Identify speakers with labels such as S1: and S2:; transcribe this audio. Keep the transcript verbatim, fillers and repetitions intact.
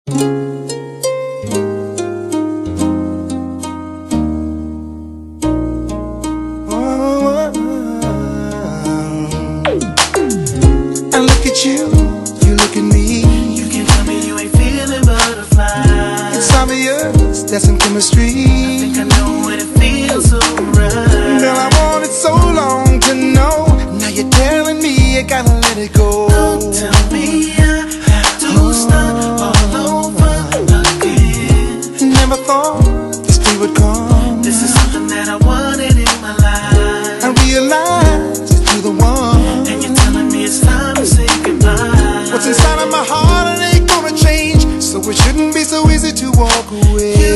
S1: I look at you, you look at me.
S2: You can tell me you ain't feeling butterflies.
S1: It's obvious, that's some chemistry.
S2: I think I know what it feels so right.
S1: Girl, I wanted so long to know. Now you're telling me you gotta let it go.
S2: Don't tell me I have to start all over again.
S1: Never thought this day would come.
S2: This is something that I wanted in my life.
S1: I realized that you're the one.
S2: And you're telling me it's time to say goodbye.
S1: What's inside of my heart, it ain't gonna change. So it shouldn't be so easy to walk away.